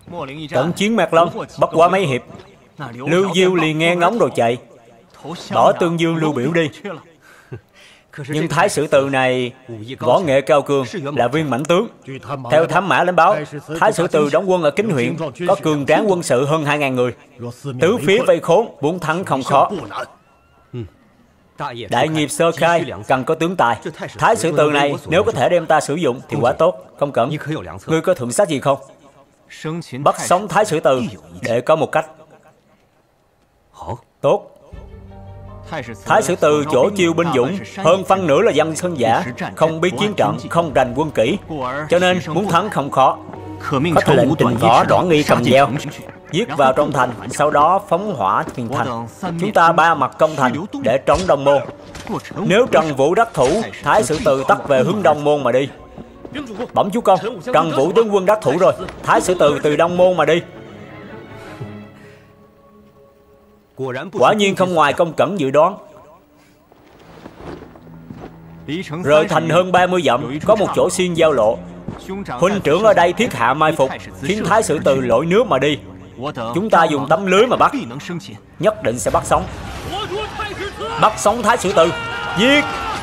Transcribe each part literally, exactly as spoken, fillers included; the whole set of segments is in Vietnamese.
Trận chiến Mạc Long bất quá mấy hiệp, Lưu Diêu liền nghe ngóng rồi chạy, bỏ Tương Dương Lưu Biểu đi. Nhưng Thái Sử Từ này võ nghệ cao cường, là viên mãnh tướng. Theo thám mã đến báo, Thái Sử Từ đóng quân ở Kính huyện, có cường tráng quân sự hơn hai ngàn người, tứ phía vây khốn, muốn thắng không khó. Đại nghiệp sơ khai cần có tướng tài. Thái Sử Từ này nếu có thể đem ta sử dụng thì quá tốt. Không cần. Ngươi có thượng sách gì không? Bắt sống Thái Sử Từ để có một cách. Tốt. Thái Sử Từ chỗ chiêu binh dũng, hơn phân nửa là dân sơn giả, không biết chiến trận, không rành quân kỹ, cho nên muốn thắng không khó. Có thể lệnh Trình Võ Đoản Nghi cầm dao giết vào trong thành, sau đó phóng hỏa thiền thành. Chúng ta ba mặt công thành để trống Đông Môn. Nếu Trần Vũ đắc thủ, Thái Sử Từ tắt về hướng Đông Môn mà đi. Bẩm chúa công, Trần Vũ tướng quân đắc thủ rồi, Thái Sử Từ từ Đông Môn mà đi. Quả nhiên không ngoài công cẩn dự đoán. Rời thành hơn ba mươi dặm, có một chỗ xuyên giao lộ. Huynh trưởng ở đây thiết hạ mai phục, khiến Thái Sử Từ lội nước mà đi. Chúng ta dùng tấm lưới mà bắt, nhất định sẽ bắt sống. Bắt sống Thái Sử Từ, giết!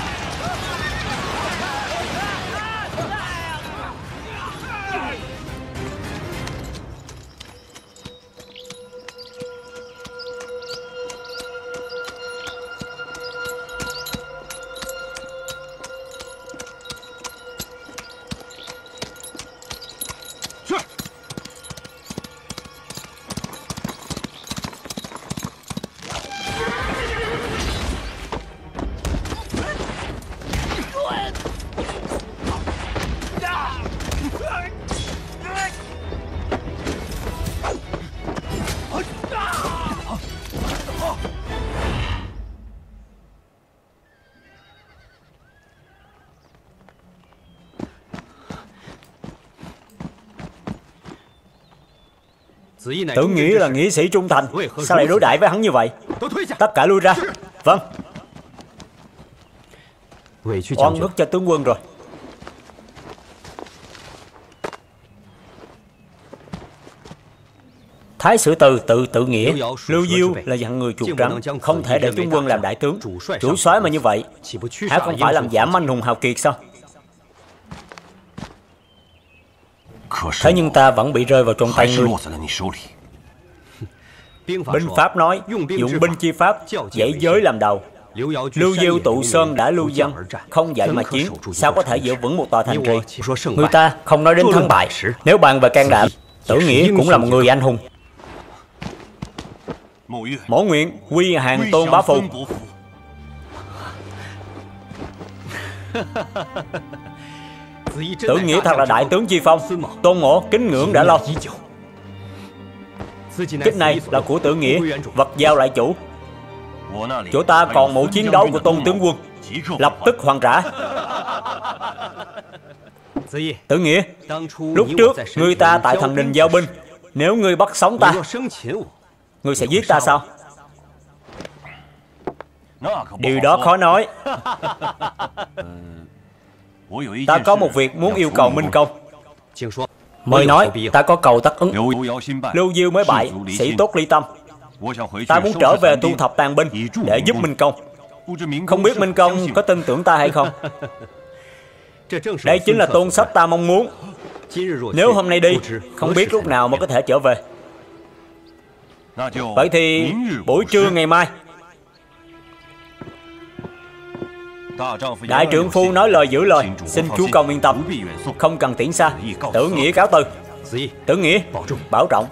Tưởng Nghĩa là nghĩa sĩ trung thành, sao lại đối đãi với hắn như vậy? Tất cả lui ra. Vâng. Oan ức cho tướng quân rồi. Thái Sử Từ tự tự nghĩa, Lưu Diêu là dạng người chuột trắng, không thể để tướng quân làm đại tướng. Chủ soái mà như vậy, há không phải làm giảm anh hùng hào kiệt sao? Thế nhưng ta vẫn bị rơi vào trong tay ngươi. Binh pháp nói, dụng binh chi pháp, dãy giới làm đầu. Lưu Diêu tụ sơn đã lưu dân, không dạy mà chiến, sao có thể giữ vững một tòa thành trì? Người ta không nói đến thắng bại, nếu bàn về can đảm, Tưởng Nghĩa cũng là một người anh hùng. Mổ nguyện quy hàng Tôn bá phụ. Tưởng Nghĩa thật là đại tướng chi phong, Tôn Mổ kính ngưỡng đã lâu. Kích này là của Tưởng Nghĩa, vật giao lại chủ. Chỗ ta còn mũ chiến đấu của Tôn tướng quân, lập tức hoàn trả. Tưởng Nghĩa, lúc trước người ta tại Thần Đình giao binh, nếu ngươi bắt sống ta, ngươi sẽ giết ta sao? Điều đó khó nói. Ta có một việc muốn yêu cầu Minh Công. Mời nói, ta có cầu tất ứng. Lưu Diêu mới bại, sĩ tốt ly tâm. Ta muốn trở về thu thập tàn binh để giúp Minh Công. Không biết Minh Công có tin tưởng ta hay không? Đây chính là tôn sách ta mong muốn. Nếu hôm nay đi, không biết lúc nào mới có thể trở về. Vậy thì buổi trưa ngày mai. Đại trượng phu nói lời giữ lời, xin chúa công yên tâm, không cần tiễn xa. Tưởng Nghĩa cáo từ. Tưởng Nghĩa bảo trọng.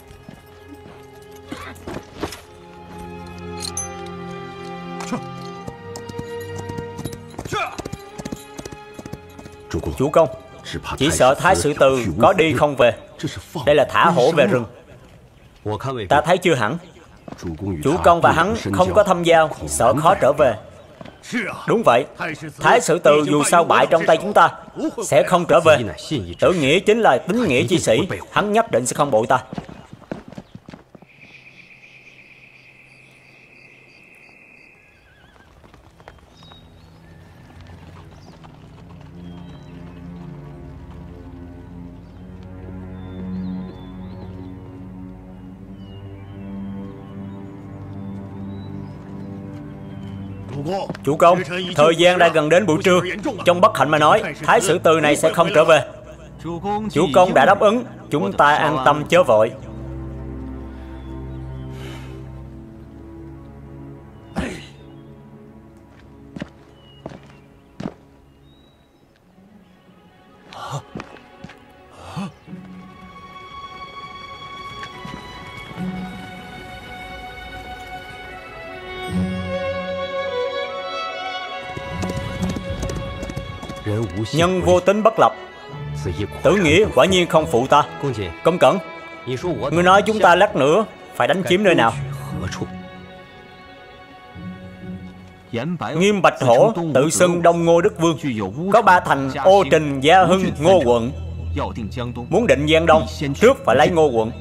Chủ công, chỉ sợ Thái Sử Từ có đi không về. Đây là thả hổ về rừng. Ta thấy chưa hẳn. Chủ công và hắn không có thâm giao, sợ khó trở về. Đúng vậy, Thái Sử Từ dù sao bại trong tay chúng ta, sẽ không trở về. Tưởng Nghĩa chính là tín nghĩa chi sĩ, hắn nhất định sẽ không bội ta. Chủ công, thời gian đã gần đến buổi trưa. Trong bất hạnh mà nói, Thái sử từ này sẽ không trở về. Chủ công đã đáp ứng, chúng ta an tâm chớ vội. Nhân vô tính bất lập, tử nghĩa quả nhiên không phụ ta. Công cẩn, ngươi nói chúng ta lát nữa phải đánh chiếm nơi nào? Nghiêm Bạch Hổ tự xưng Đông Ngô Đức Vương, có ba thành Ô Trình, Gia Hưng, Ngô quận. Muốn định Giang Đông, trước phải lấy Ngô quận.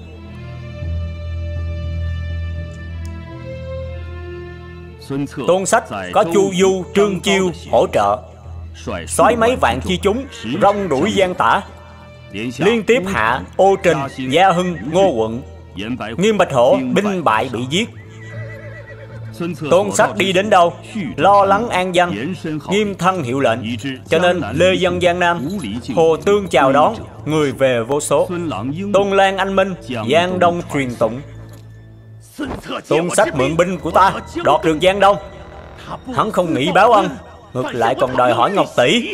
Tôn Sách có Chu Du, Trương Chiêu hỗ trợ, soái mấy vạn chi chúng rong đuổi Giang Tả, liên tiếp hạ Ô Trình, Gia Hưng, Ngô quận. Nghiêm Bạch Hổ binh bại bị giết. Tôn Sách đi đến đâu lo lắng an dân, nghiêm thân hiệu lệnh, cho nên lê dân Giang Nam, Hồ Tương chào đón, người về vô số. Tôn Lan anh minh, Giang Đông truyền tụng. Tôn Sách mượn binh của ta đoạt được Giang Đông, hắn không nghĩ báo ân, ngược lại còn đòi hỏi Ngọc tỷ.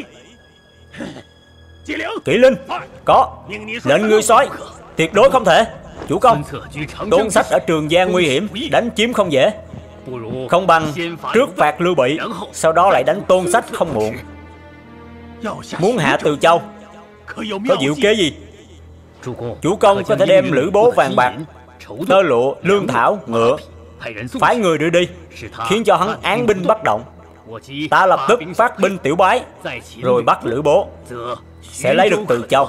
Kỷ Linh, có lệnh ngươi soái, tuyệt đối không thể. Chủ công, Tôn Sách ở Trường Giang nguy hiểm, đánh chiếm không dễ. Không bằng trước phạt Lưu Bị, sau đó lại đánh Tôn Sách không muộn. Muốn hạ Từ Châu, có diệu kế gì? Chủ công có thể đem lữ bố vàng bạc, tơ lụa, lương thảo, ngựa, phái người đưa đi, khiến cho hắn án binh bất động. Ta lập tức phát binh tiểu bái, rồi bắt lữ bố, sẽ lấy được Từ Châu.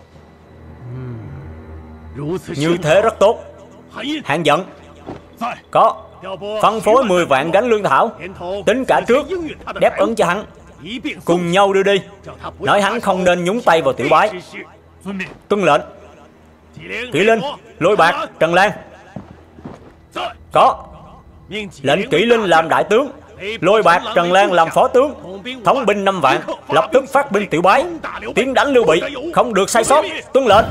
Như thế rất tốt. Hạng Giận, có phân phối mười vạn gánh lương thảo, tính cả trước, đáp ứng cho hắn, cùng nhau đưa đi. Nói hắn không nên nhúng tay vào tiểu bái. Tuân lệnh. Kỷ Linh, Lôi Bạc, Trần Lan, có lệnh Kỷ Linh làm đại tướng, Lôi Bạc, Trần Lan làm phó tướng, thống binh năm vạn, lập tức phát binh tiểu bái, tiến đánh Lưu Bị, không được sai sót. Tuân lệnh.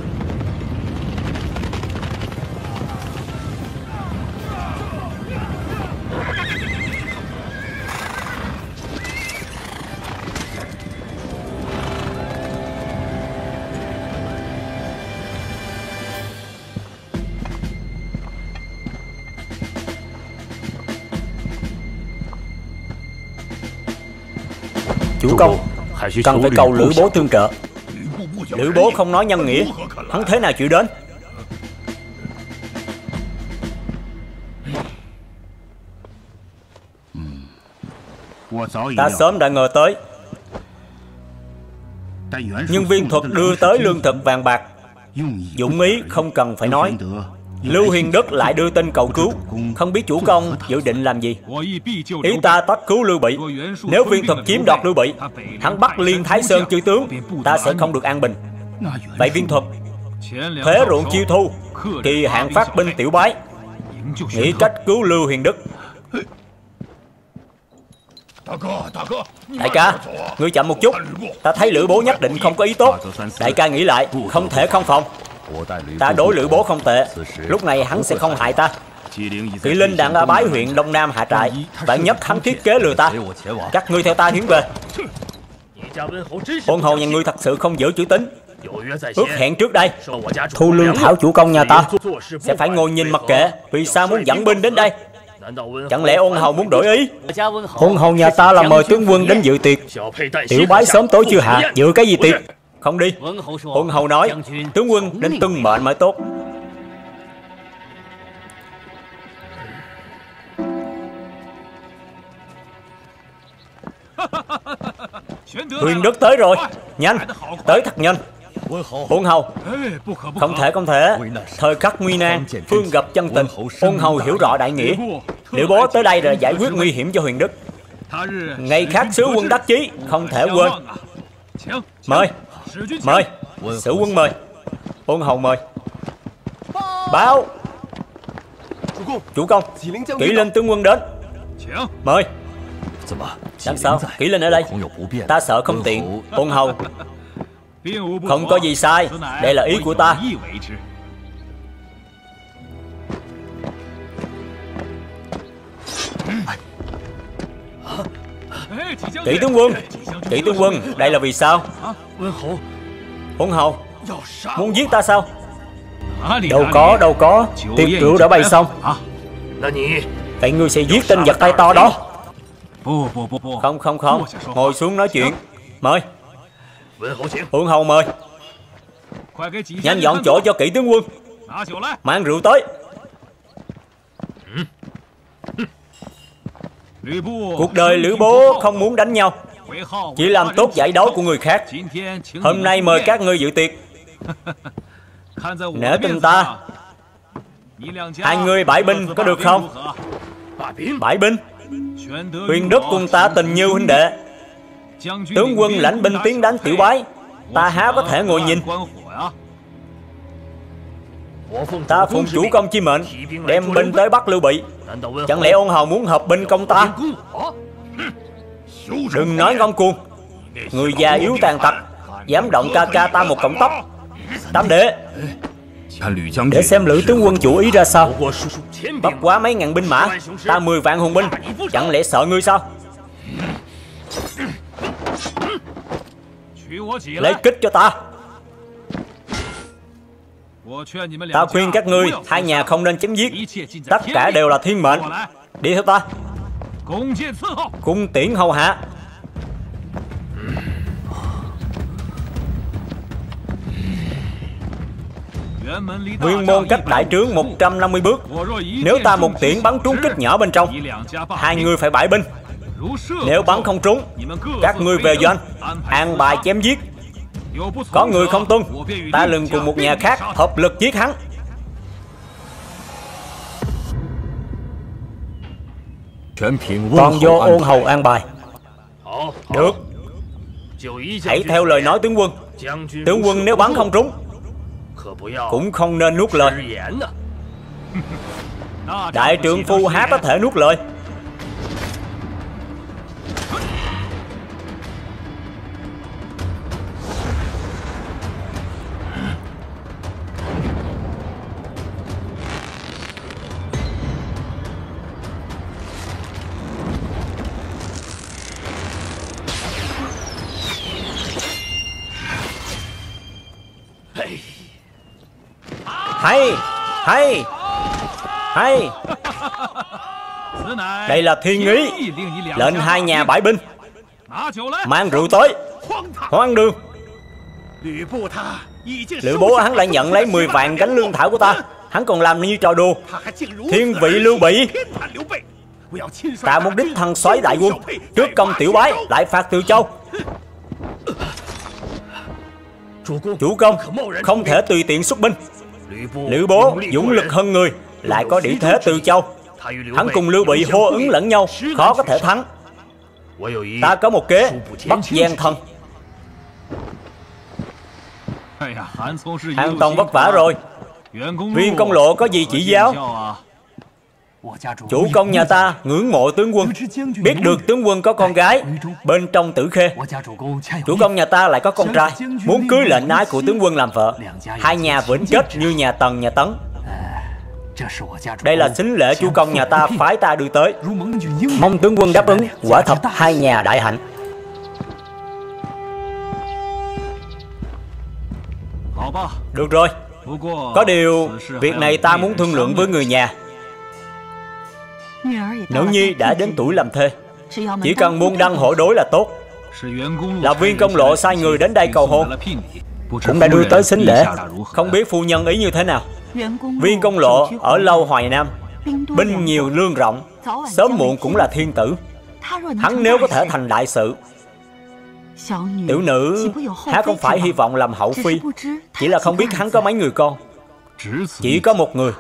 Chủ công, cần phải cầu Lữ bố tương trợ. Lữ bố không nói nhân nghĩa, hắn thế nào chịu đến? Ta sớm đã ngờ tới. Nhưng Viên Thuật đưa tới lương thực vàng bạc, dụng ý không cần phải nói. Lưu Hiền Đức lại đưa tin cầu cứu, không biết chủ công dự định làm gì. Ý ta tất cứu Lưu Bị. Nếu Viên Thuật chiếm đoạt Lưu Bị, hắn bắt Liên Thái Sơn chư tướng, ta sẽ không được an bình. Vậy Viên Thuật thế ruộng chiêu thu, kỳ hạn phát binh tiểu bái, nghĩ cách cứu Lưu Hiền Đức. Đại ca, ngươi chậm một chút, ta thấy Lữ bố nhất định không có ý tốt. Đại ca nghĩ lại, không thể không phòng. Ta đối Lữ bố không tệ, lúc này hắn sẽ không hại ta. Kỷ Linh đang ở Bái huyện Đông Nam hạ trại, vạn nhất hắn thiết kế lừa ta. Các ngươi theo ta hiến về. Ôn hầu nhà ngươi thật sự không giữ chữ tín, ước hẹn trước đây thu lương thảo chủ công nhà ta, sẽ phải ngồi nhìn mặc kệ. Vì sao muốn dẫn binh đến đây? Chẳng lẽ ôn hầu muốn đổi ý? Ôn hầu nhà ta là mời tướng quân đến dự tiệc, tiểu bái sớm tối chưa hạ, dự cái gì tiệc? Không đi. Ôn hầu nói tướng quân đến tuân mệnh mới tốt. Huyền Đức tới rồi, nhanh, tới thật nhanh. Ôn hầu, không thể không thể, thời khắc nguy nan, phương gặp chân tình. Ôn hầu hiểu rõ đại nghĩa. Lữ bố tới đây là giải quyết nguy hiểm cho Huyền Đức. Ngày khác sứ quân đắc chí, không thể quên. Mời, mời, sứ quân mời. Ôn hầu mời. Báo. Chủ công, Kỷ Linh tướng quân đến. Mời. Làm sao? Kỷ Linh ở đây. Ta sợ không tiện. Ôn hầu. Không có gì sai. Đây là ý của ta. Kỷ tướng quân. Kỷ tướng quân, đây là vì sao? Ôn hầu. Muốn giết ta sao? Đâu có, đâu có. Tiệc rượu đã bày xong. Vậy ngươi sẽ giết tên giặc tay to đó? Không, không, không. Ngồi xuống nói chuyện. Mời. Ôn hầu mời. Nhanh dọn chỗ cho Kỷ tướng quân. Mang rượu tới. Cuộc đời Lữ Bố không muốn đánh nhau, chỉ làm tốt giải đấu của người khác. Hôm nay mời các ngươi dự tiệc. Nể tình ta, hai người bãi binh có được không? Bãi binh? Huyền Đức cùng ta tình như huynh đệ. Tướng quân lãnh binh tiến đánh Tiểu Bái, ta há có thể ngồi nhìn. Ta phụng chủ công chi mệnh, đem binh tới bắt Lưu Bị. Chẳng lẽ Ôn hầu muốn hợp binh công ta? Đừng nói ngông cuồng. Người già yếu tàn tật, dám động ca ca ta một cọng tóc. Tam đệ, để xem Lữ tướng quân chủ ý ra sao. Bất quá mấy ngàn binh mã, ta mười vạn hùng binh, chẳng lẽ sợ ngươi sao? Lấy kích cho ta. Ta khuyên các ngươi hai nhà không nên chém giết. Tất cả đều là thiên mệnh. Đi theo ta. Cung tiễn hầu hạ. Nguyên môn cách đại trướng một trăm năm mươi bước. Nếu ta một tiễn bắn trúng kích nhỏ bên trong, hai người phải bãi binh. Nếu bắn không trúng, các ngươi về doanh an bài chém giết. Có người không tuân, ta lừng cùng một nhà khác hợp lực giết hắn. Toàn do Ôn hầu an bài. Được, hãy theo lời nói tướng quân. Tướng quân nếu bắn không trúng, cũng không nên nuốt lời. Đại trượng phu há có thể nuốt lời. Hay, hay, hay. Đây là thiên ý, lệnh hai nhà bãi binh. Mang rượu tới. Hoang đường. Lữ Bố hắn lại nhận lấy mười vạn gánh lương thảo của ta. Hắn còn làm như trò đùa. Thiên vị Lưu Bị. Ta muốn đích thân soái đại quân, trước công Tiểu Bái, lại phạt Từ Châu. Chủ công không thể tùy tiện xuất binh. Lữ Bố dũng lực hơn người, lại có đĩ thế Từ Châu. Hắn cùng Lưu Bị hô ứng lẫn nhau, khó có thể thắng. Ta có một kế, bắt gian thân. Hàn Tông vất vả rồi. Viên Công Lộ có gì chỉ giáo? Chủ công nhà ta ngưỡng mộ tướng quân, biết được tướng quân có con gái bên trong Tử Khê. Chủ công nhà ta lại có con trai, muốn cưới lệnh ái của tướng quân làm vợ. Hai nhà vĩnh kết như nhà Tần nhà Tấn. Đây là sính lễ chủ công nhà ta phái ta đưa tới. Mong tướng quân đáp ứng, quả thật hai nhà đại hạnh. Được rồi, có điều việc này ta muốn thương lượng với người nhà. Nữ nhi đã đến tuổi làm thê, chỉ cần môn đăng hộ đối là tốt. Là Viên Công Lộ sai người đến đây cầu hôn, cũng đã đưa tới sính lễ. Không biết phu nhân ý như thế nào? Viên Công Lộ ở lâu Hoài Nam, binh nhiều lương rộng, sớm muộn cũng là thiên tử. Hắn nếu có thể thành đại sự, tiểu nữ há không phải hy vọng làm hậu phi. Chỉ là không biết hắn có mấy người con. Chỉ có một người.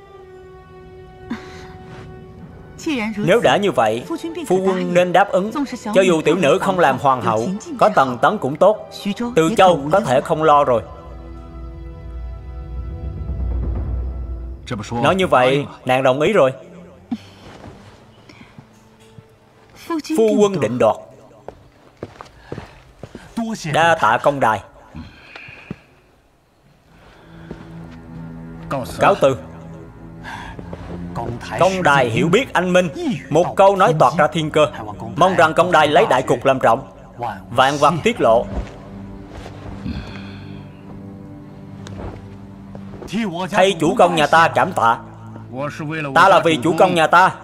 Nếu đã như vậy, phu quân nên đáp ứng. Cho dù tiểu nữ không làm hoàng hậu, có Tần Tấn cũng tốt. Từ Châu có thể không lo rồi. Nói như vậy, nàng đồng ý rồi. phu quân định đoạt. Đa tạ công đài. Cáo từ. Công đài hiểu biết anh minh, một câu nói toạc ra thiên cơ. Mong rằng công đài lấy đại cục làm trọng, vạn vật tiết lộ. Thay chủ công nhà ta cảm tạ. Ta là vì chủ công nhà ta.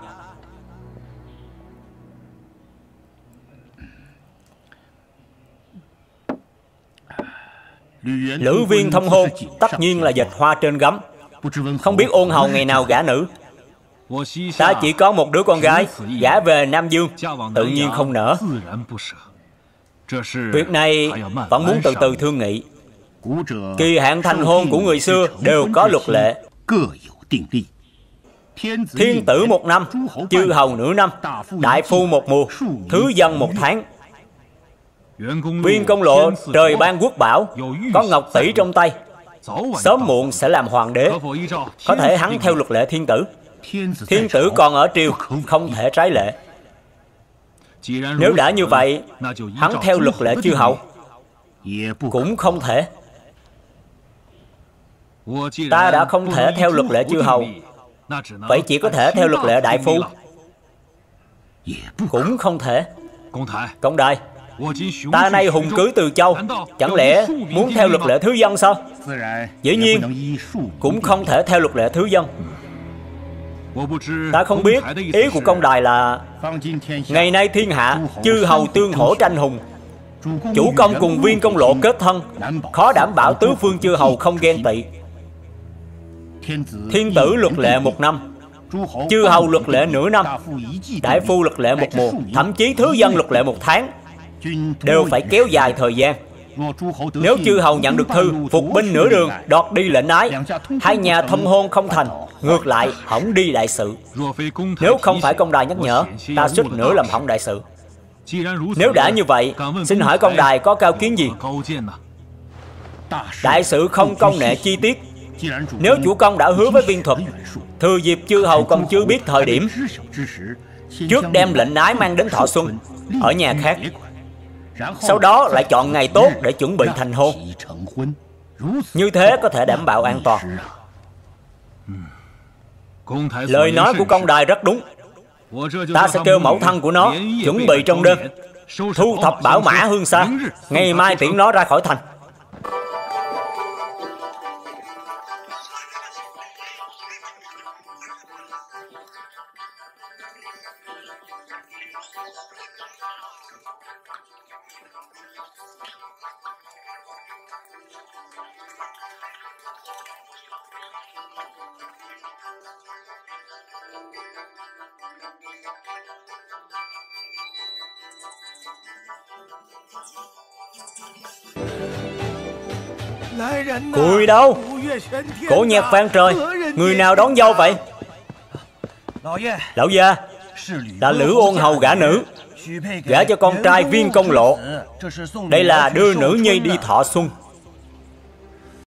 Lữ viên thông hôn, tất nhiên là dệt hoa trên gấm. Không biết ôn hầu ngày nào gả nữ. Ta chỉ có một đứa con gái, gả về Nam Dương, tự nhiên không nỡ. Việc này vẫn muốn từ từ thương nghị. Kỳ hạn thành hôn của người xưa đều có luật lệ. Thiên tử một năm, chư hầu nửa năm, đại phu một mùa, thứ dân một tháng. Viên công lộ trời ban quốc bảo, có ngọc tỷ trong tay, sớm muộn sẽ làm hoàng đế. Có thể hắn theo luật lệ thiên tử. Thiên tử còn ở triều, không thể trái lệ. Nếu đã như vậy, hắn theo luật lệ chư hầu cũng không thể. Ta đã không thể theo luật lệ chư hầu, vậy chỉ có thể theo luật lệ đại phu. Cũng không thể. Công đài, ta nay hùng cứ từ châu, chẳng lẽ muốn theo luật lệ thứ dân sao? Dĩ nhiên cũng không thể theo luật lệ thứ dân. Ta không biết ý của công đài là ngày nay thiên hạ chư hầu tương hỗ tranh hùng, chủ công cùng viên công lộ kết thân, khó đảm bảo tứ phương chư hầu không ghen tị. Thiên tử luật lệ một năm, chư hầu luật lệ nửa năm, đại phu luật lệ một mùa, thậm chí thứ dân luật lệ một tháng, đều phải kéo dài thời gian. Nếu chư hầu nhận được thư, phục binh nửa đường, đoạt đi lệnh ái, hai nhà thông hôn không thành, ngược lại hỏng đi đại sự. Nếu không phải công đài nhắc nhở, ta suýt nữa làm hỏng đại sự. Nếu đã như vậy, xin hỏi công đài có cao kiến gì? Đại sự không công nệ chi tiết. Nếu chủ công đã hứa với viên thuật, thừa dịp chư hầu còn chưa biết thời điểm, trước đem lệnh ái mang đến thọ xuân ở nhà khác, sau đó lại chọn ngày tốt để chuẩn bị thành hôn. Như thế có thể đảm bảo an toàn. Lời nói của công đài rất đúng. Ta sẽ kêu mẫu thân của nó chuẩn bị trong đêm, thu thập bảo mã hương xa, ngày mai tiễn nó ra khỏi thành. Cùi đâu? Cổ nhạc vang trời. Người nào đón dâu vậy? Lão gia, là Lữ ôn hầu gả nữ, gả cho con trai viên công lộ. Đây là đưa nữ nhi đi thọ xuân.